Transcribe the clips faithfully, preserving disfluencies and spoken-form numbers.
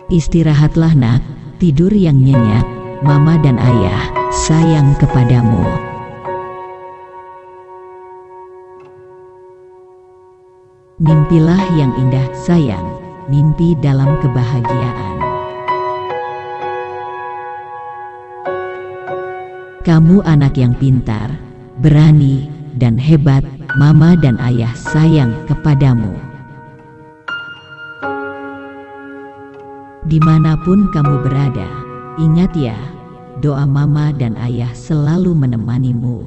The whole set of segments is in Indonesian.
Istirahatlah nak, tidur yang nyenyak, mama dan ayah sayang kepadamu. Mimpilah yang indah sayang, mimpi dalam kebahagiaan. Kamu anak yang pintar, berani, dan hebat, mama dan ayah sayang kepadamu. Dimanapun kamu berada, ingat ya, doa mama dan ayah selalu menemanimu.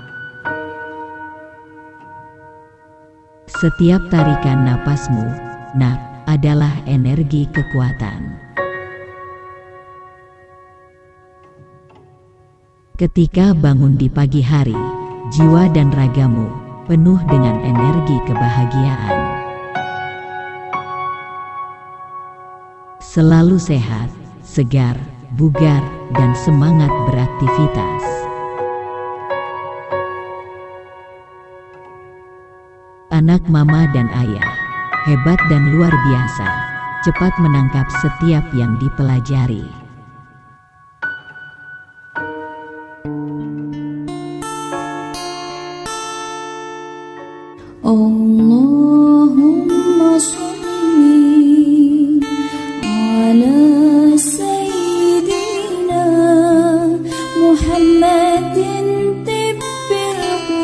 Setiap tarikan napasmu, nak, adalah energi kekuatan. Ketika bangun di pagi hari, jiwa dan ragamu penuh dengan energi kebahagiaan. Selalu sehat, segar, bugar, dan semangat beraktivitas. Anak mama dan ayah, hebat dan luar biasa, cepat menangkap setiap yang dipelajari. Allahumma sholli ala sayyidina Muhammadin tibbil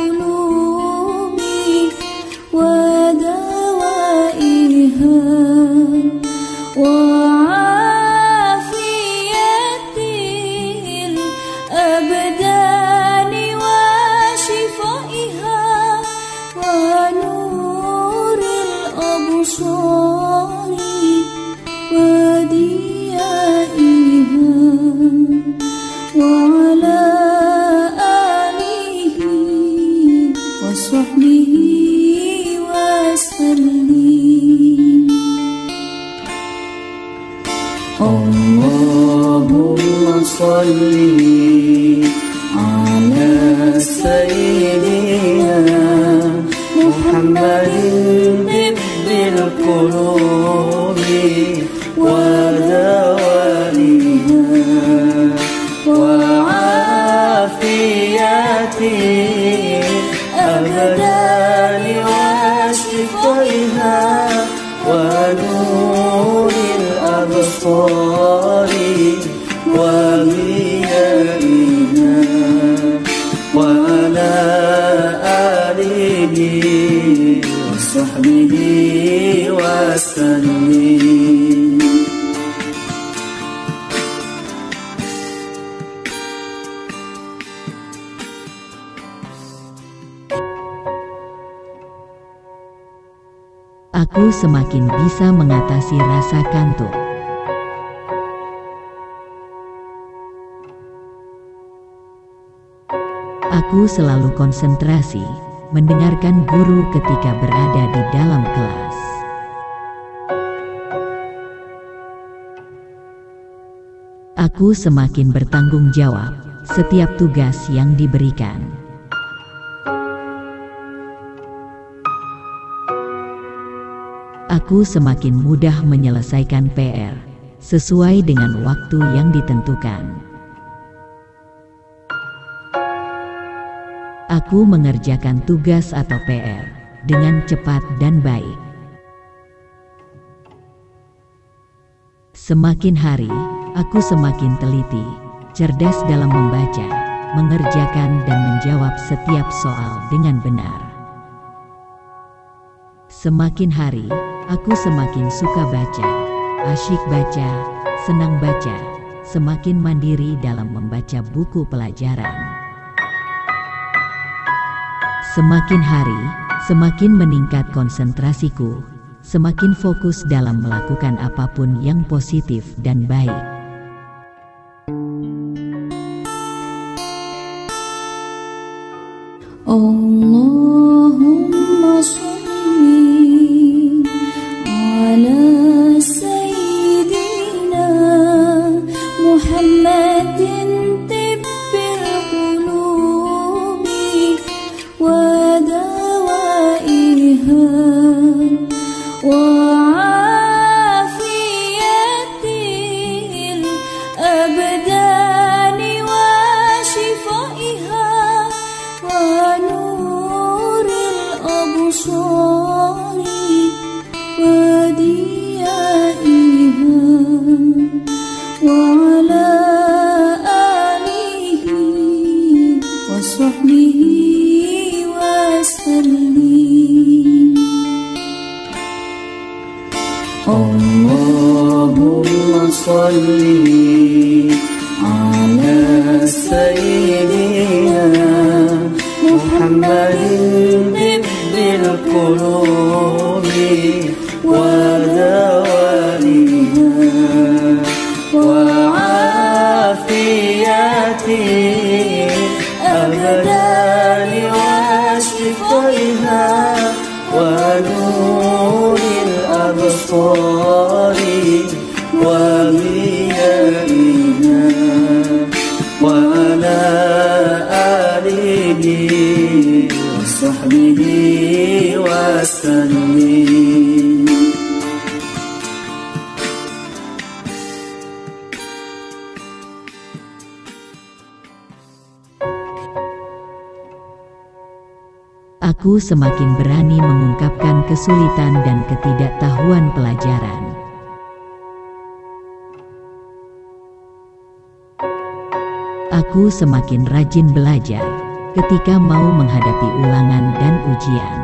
qulubi wa dawaiha wa afiyatil abdani wa shifaiha wa nuril absari wa diyaiha wa ala alihi wa sahbihi wa sallim. Allahumma sholli ala sayyidina Muhammadin tibbil qulubi wa dawaiha wa afiyati abdani wa shifaiha wa nuril absari wa biyaiha wa ala alihi wa sahbihi wa sallim. Aku semakin bisa mengatasi rasa kantuk. Aku selalu konsentrasi, mendengarkan guru ketika berada di dalam kelas. Aku semakin bertanggung jawab setiap tugas yang diberikan. Aku semakin mudah menyelesaikan P R sesuai dengan waktu yang ditentukan. Aku mengerjakan tugas atau P R dengan cepat dan baik. Semakin hari, aku semakin teliti, cerdas dalam membaca, mengerjakan dan menjawab setiap soal dengan benar. Semakin hari, aku semakin suka baca, asyik baca, senang baca, semakin mandiri dalam membaca buku pelajaran. Semakin hari, semakin meningkat konsentrasiku, semakin fokus dalam melakukan apapun yang positif dan baik. Allahumma sholli ala sayyidina Muhammadin tibbil qulubi wa dawaiha wa afiyati وديائها وعلى آله وصحبه وسلم. اللهم صل على سيدنا محمد طب القلوب ودوائها وعافية الأبدان وشفائها ونور الأبصار وضيائها وعلى آله وصحبه وسلم. Aku semakin berani mengungkapkan kesulitan dan ketidaktahuan pelajaran. Aku semakin rajin belajar ketika mau menghadapi ulangan dan ujian.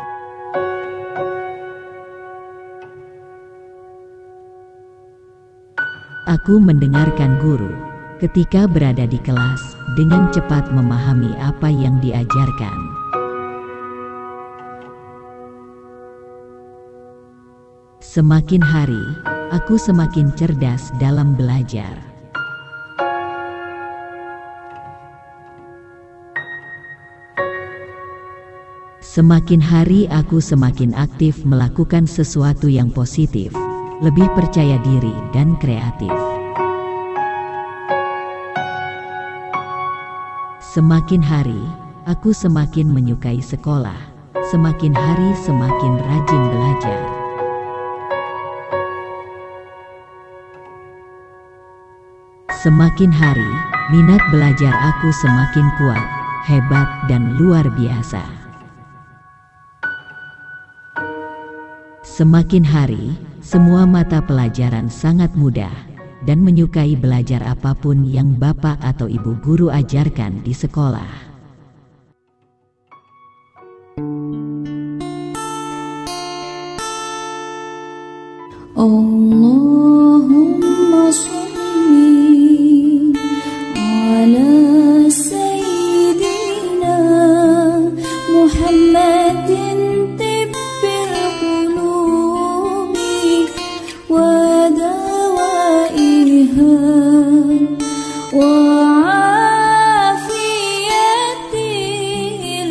Aku mendengarkan guru ketika berada di kelas dengan cepat memahami apa yang diajarkan. Semakin hari, aku semakin cerdas dalam belajar. Semakin hari aku semakin aktif melakukan sesuatu yang positif, lebih percaya diri dan kreatif. Semakin hari, aku semakin menyukai sekolah, semakin hari semakin rajin belajar. Semakin hari, minat belajar aku semakin kuat, hebat dan luar biasa. Semakin hari, semua mata pelajaran sangat mudah dan menyukai belajar apapun yang bapak atau ibu guru ajarkan di sekolah. Allahumma sholli ala sayyidina Muhammadin tibbil qulubi wa dawaiha wa afiyatil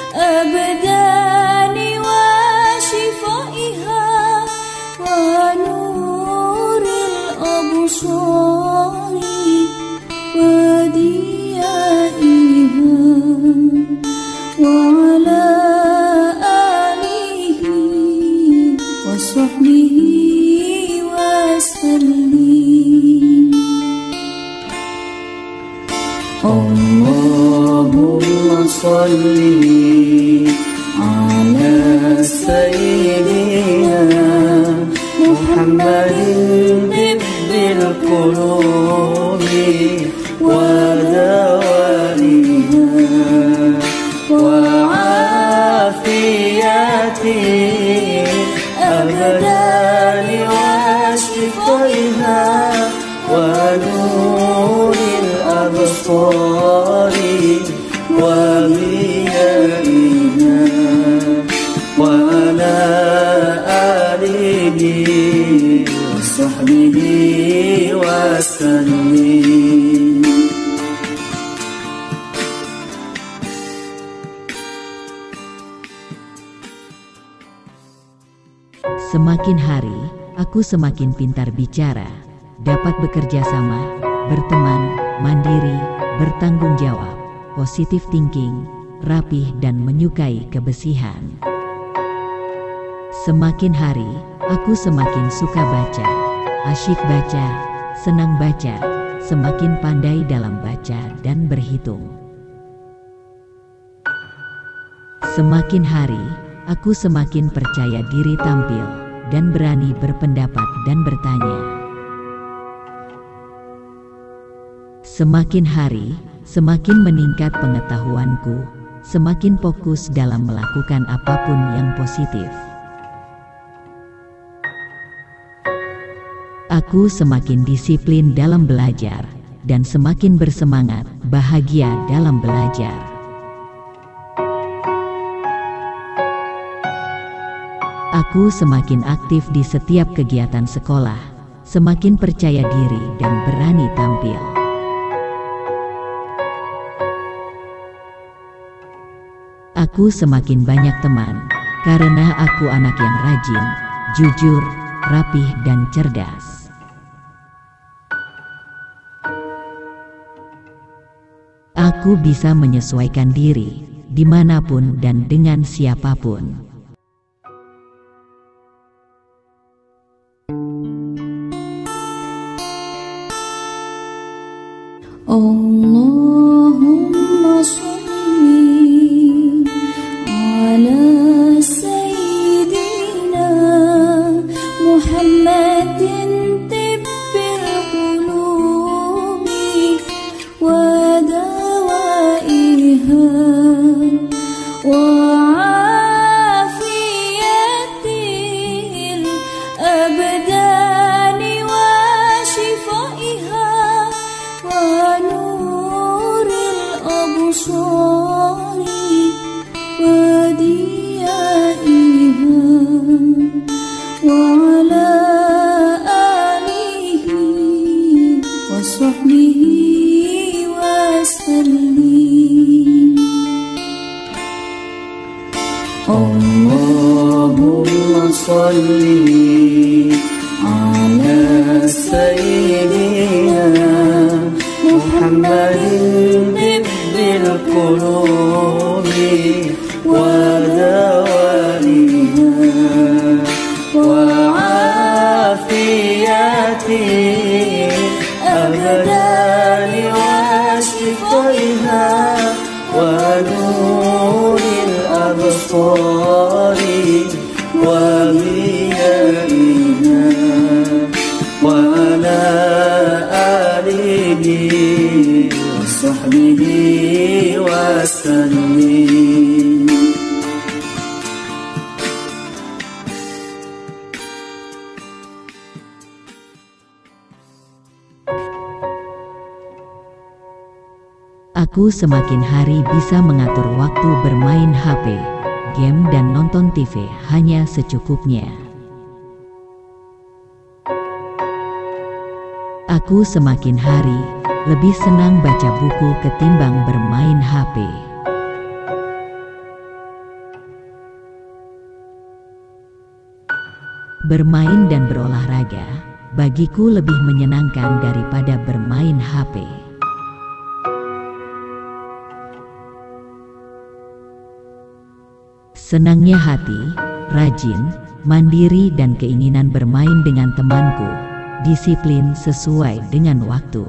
abdani wa shifaiha wa nuril absari wa diyaiha wa ala alihi wa sahbihi wa sallim. Allahumma salli ala sayyidina Muhammadin tibbil qulubi wa dawaiha wa afiyati abdani wa shifaiha wa nuril absari wa biyaiha wa ala alihi wa sahbihi wa sallim. Semakin hari, aku semakin pintar bicara, dapat bekerja sama, berteman, mandiri, bertanggung jawab, positive thinking, rapih dan menyukai kebersihan. Semakin hari, aku semakin suka baca, asyik baca, senang baca, semakin pandai dalam baca dan berhitung. Semakin hari, aku semakin percaya diri tampil, dan berani berpendapat dan bertanya. Semakin hari, semakin meningkat pengetahuanku, semakin fokus dalam melakukan apapun yang positif. Aku semakin disiplin dalam belajar, dan semakin bersemangat, bahagia dalam belajar. Aku semakin aktif di setiap kegiatan sekolah, semakin percaya diri dan berani tampil. Aku semakin banyak teman, karena aku anak yang rajin, jujur, rapih dan cerdas. Aku bisa menyesuaikan diri, dimanapun dan dengan siapapun. Allahumma sholli ala sayyidina Muhammadin tibbil qulubi wa dawaiha wa afiyatil abdani wa shifaiha wa nuril absari wa diyaiha wa ala alihi wa sahbihi wa sallim. Allahumma sholli ala sayyidina Muhammadin tibbil qulubi wa dawaiha wa afiyati abdani wa shifaiha wa nuril absari wa biyaiha wa ala alihi wa sahbihi wa sallim. Aku semakin hari bisa mengatur waktu bermain H P, game dan nonton T V hanya secukupnya. Aku semakin hari lebih senang baca buku ketimbang bermain H P. Bermain dan berolahraga bagiku lebih menyenangkan daripada bermain H P. Senangnya hati, rajin, mandiri dan keinginan bermain dengan temanku, disiplin sesuai dengan waktu.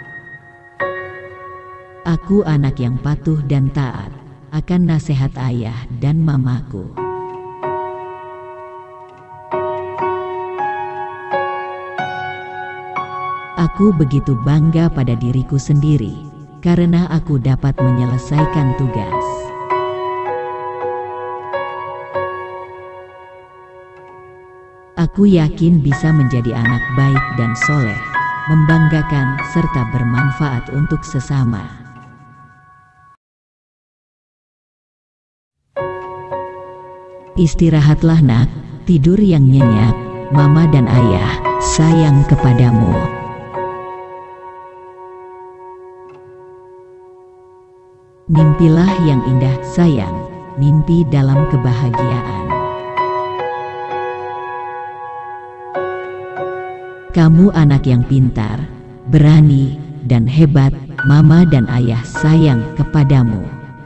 Aku anak yang patuh dan taat akan nasihat ayah dan mamaku. Aku begitu bangga pada diriku sendiri, karena aku dapat menyelesaikan tugas. Aku yakin bisa menjadi anak baik dan soleh, membanggakan serta bermanfaat untuk sesama. Istirahatlah nak, tidur yang nyenyak, mama dan ayah sayang kepadamu. Mimpilah yang indah sayang, mimpi dalam kebahagiaan. Kamu anak yang pintar, berani, dan hebat, mama dan ayah sayang kepadamu.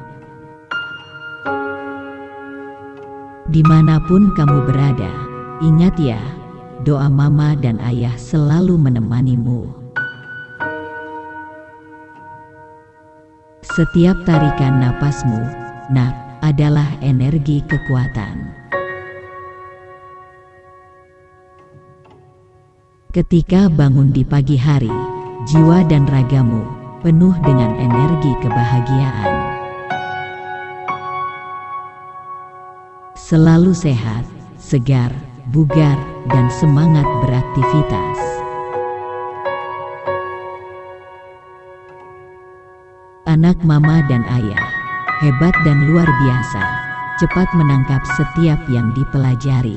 Dimanapun kamu berada, ingat ya, doa mama dan ayah selalu menemanimu. Setiap tarikan napasmu, nak, adalah energi kekuatan. Ketika bangun di pagi hari, jiwa dan ragamu penuh dengan energi kebahagiaan. Selalu sehat, segar, bugar, dan semangat beraktivitas. Anak mama dan ayah, hebat dan luar biasa, cepat menangkap setiap yang dipelajari.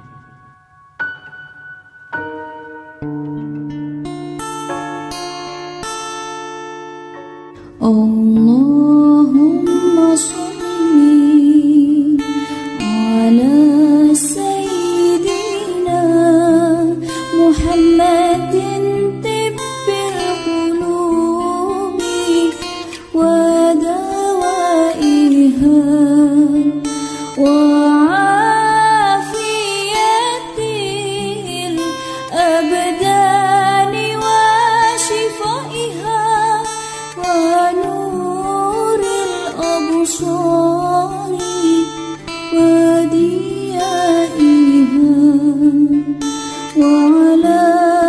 Allahumma sholli ala sayyidina Muhammadin tibbil qulubi wa dawaiha wa afiyatil abdani wa shifaiha wa nuril absari wa diyaiha wa ala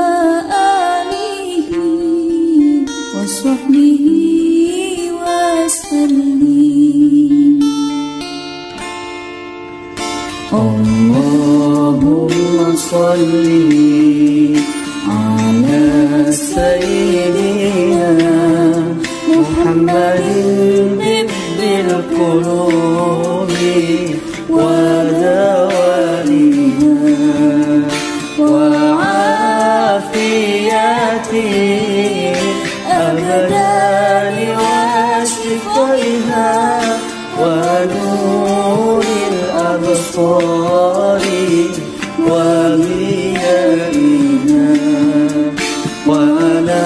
alihi wa sahbihi wa sallim. Allahumma sholli ala sayyidina Muhammadin tibbil qulubi wa dawaiha wa afiyati abdani wa shifaiha wa nuril absari wa biyaiha wa ala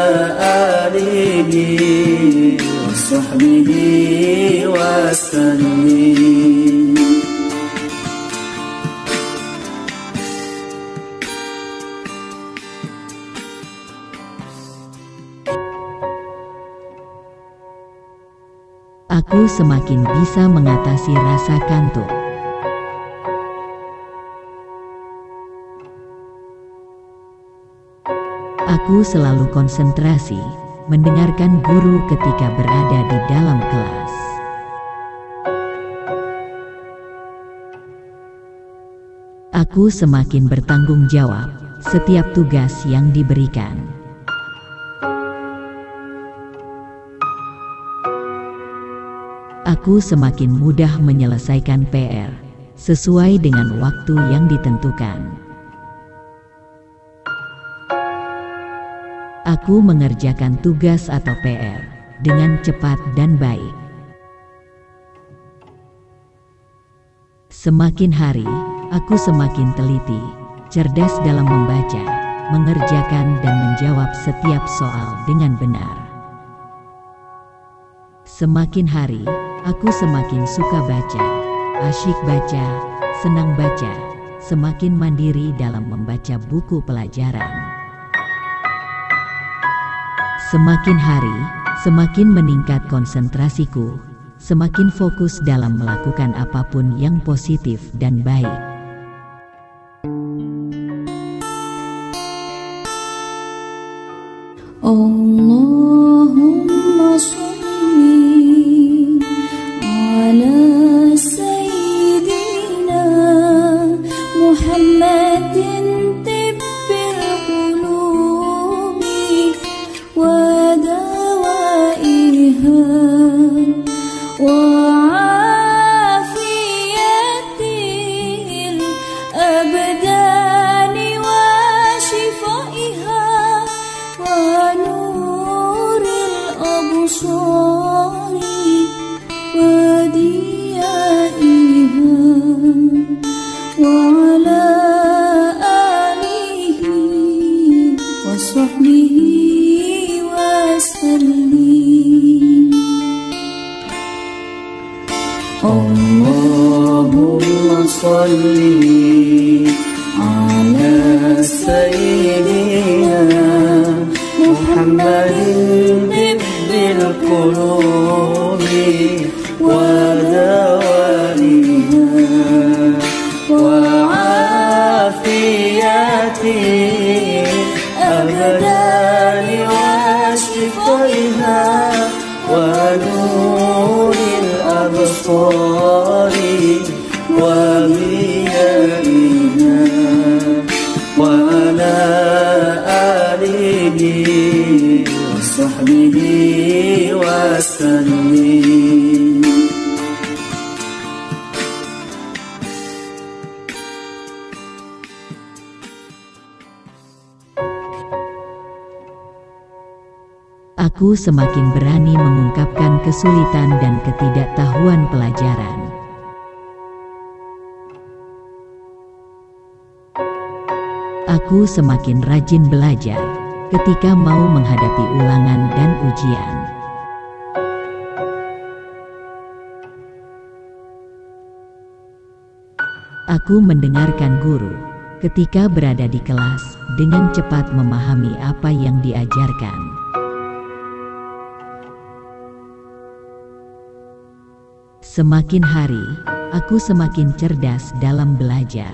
alihi wa sahbihi wa sallim. Aku semakin bisa mengatasi rasa kantuk. Aku selalu konsentrasi mendengarkan guru ketika berada di dalam kelas. Aku semakin bertanggung jawab setiap tugas yang diberikan. Aku semakin mudah menyelesaikan P R sesuai dengan waktu yang ditentukan. Aku mengerjakan tugas atau P R dengan cepat dan baik. Semakin hari, aku semakin teliti, cerdas dalam membaca, mengerjakan dan menjawab setiap soal dengan benar. Semakin hari, aku semakin suka baca, asyik baca, senang baca, semakin mandiri dalam membaca buku pelajaran. Semakin hari, semakin meningkat konsentrasiku, semakin fokus dalam melakukan apapun yang positif dan baik. Allahumma sholli ala sayyidina Muhammadin tibbil qulubi wa dawaiha wa afiyatil abdani wa shifaiha wa nuril absari wa diyaiha wa ala alihi wa sahbihi wa sallim. Allahumma sholli ala sayyidina Muhammadin tibbil qulubi wa dawaiha wa afiyati الأبصار وضيائها وعلى آله وصحبه وسلم. Aku semakin berani mengungkapkan kesulitan dan ketidaktahuan pelajaran. Aku semakin rajin belajar ketika mau menghadapi ulangan dan ujian. Aku mendengarkan guru ketika berada di kelas dengan cepat memahami apa yang diajarkan. Semakin hari, aku semakin cerdas dalam belajar.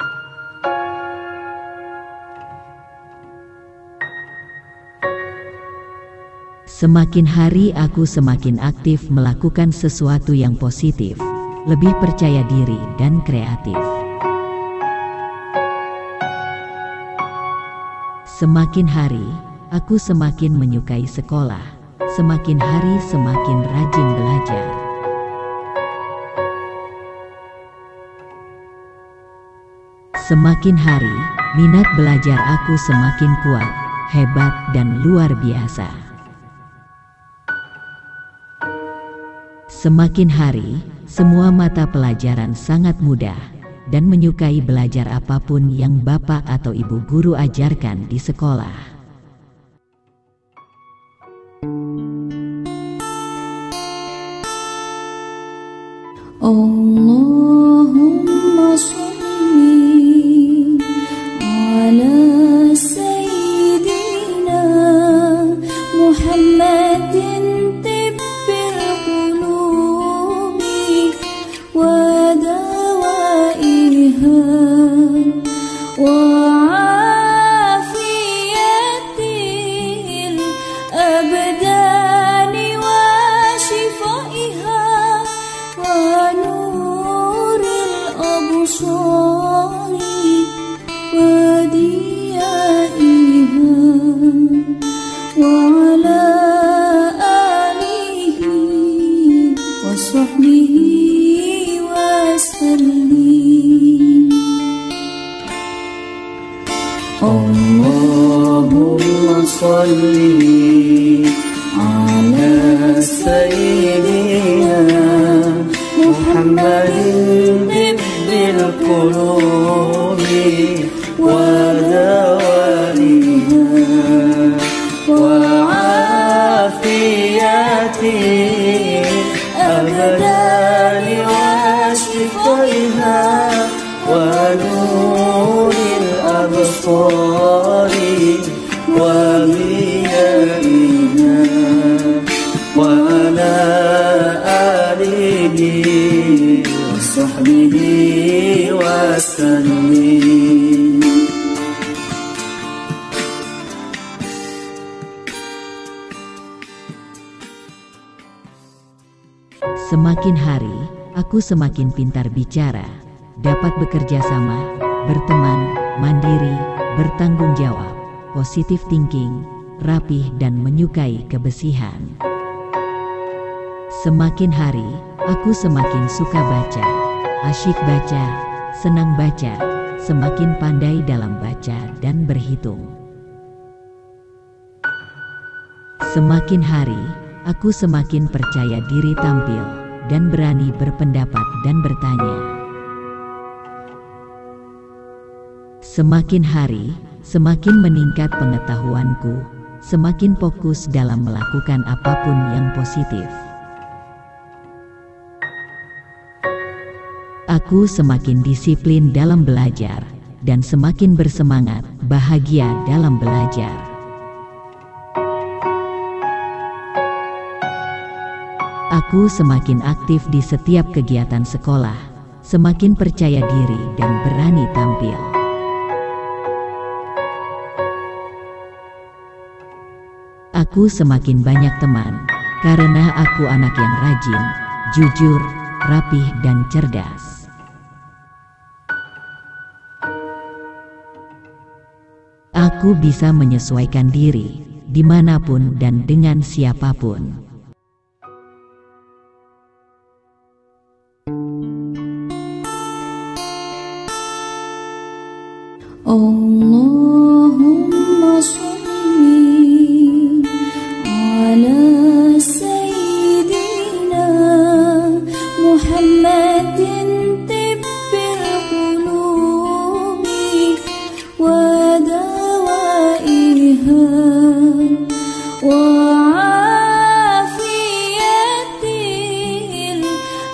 Semakin hari aku semakin aktif melakukan sesuatu yang positif, lebih percaya diri dan kreatif. Semakin hari, aku semakin menyukai sekolah, semakin hari semakin rajin belajar. Semakin hari, minat belajar aku semakin kuat, hebat dan luar biasa. Semakin hari, semua mata pelajaran sangat mudah dan menyukai belajar apapun yang bapak atau ibu guru ajarkan di sekolah. Allahumma sholli ala sayyidina Muhammadin tibbil qulubi wa dawaiha wa afiyatil abdani wa shifaiha wa nuril absari wa diyaiha wa ala alihi wa sahbihi wa sallim. Allahumma salli ala sayyidina Muhammadin tibbil qulubi wa dawaiha wa afiyati abdani wa shifaiha wa nuril absari wa diyaiha wa ala alihi wa sahbihi wa sallim. Semakin hari, aku semakin pintar bicara, dapat bekerja sama, berteman, mandiri, bertanggung jawab, positive thinking, rapih dan menyukai kebersihan. Semakin hari, aku semakin suka baca, asyik baca, senang baca, semakin pandai dalam baca dan berhitung. Semakin hari, aku semakin percaya diri tampil dan berani berpendapat dan bertanya. Semakin hari, semakin meningkat pengetahuanku, semakin fokus dalam melakukan apapun yang positif. Aku semakin disiplin dalam belajar, dan semakin bersemangat, bahagia dalam belajar. Aku semakin aktif di setiap kegiatan sekolah, semakin percaya diri dan berani tampil. Aku semakin banyak teman, karena aku anak yang rajin, jujur, rapih dan cerdas. Aku bisa menyesuaikan diri dimanapun dan dengan siapapun. Allahumma sholli ala sayyidina Muhammadin tibbil qulubi wa dawaiha wa afiyatil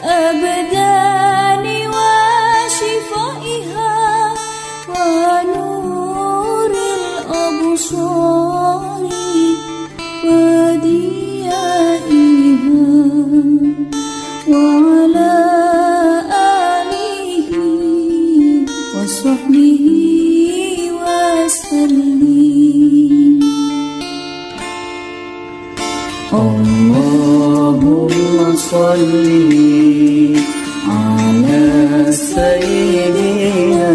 abdani wa shifaiha wa nuril absari wa diyaiha wa ala alihi wa sahbihi wa sallim. Allahumma sholli ala sayyidina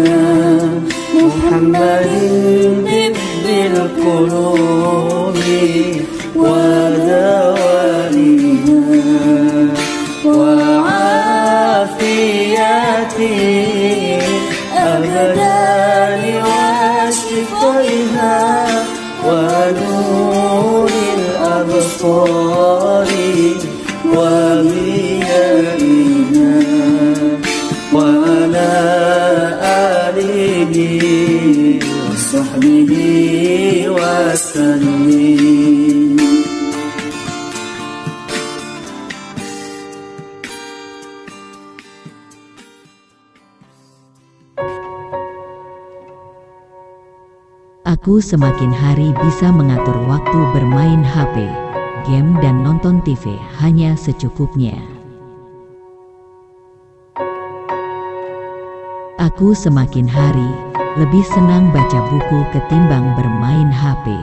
Muhammadin tibbil qulubi wa dawaiha wa afiyati abdani wa shifaiha wa nuril absari wa biyaiha wa ala alihi wa sahbihi wa sallim. Aku semakin hari bisa mengatur waktu bermain H P, game dan nonton T V hanya secukupnya. Aku semakin hari lebih senang baca buku ketimbang bermain H P.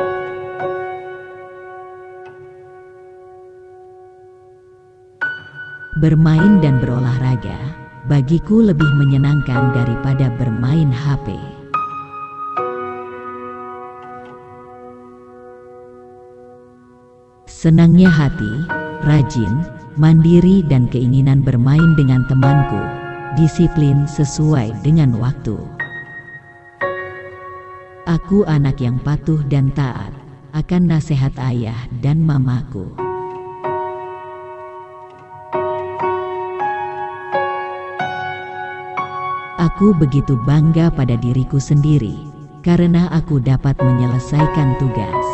Bermain dan berolahraga bagiku lebih menyenangkan daripada bermain H P. Senangnya hati, rajin, mandiri dan keinginan bermain dengan temanku, disiplin sesuai dengan waktu. Aku anak yang patuh dan taat akan nasihat ayah dan mamaku. Aku begitu bangga pada diriku sendiri karena aku dapat menyelesaikan tugas.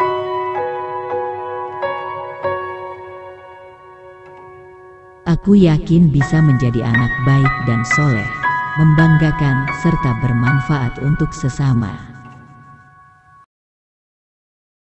Aku yakin bisa menjadi anak baik dan soleh, membanggakan serta bermanfaat untuk sesama.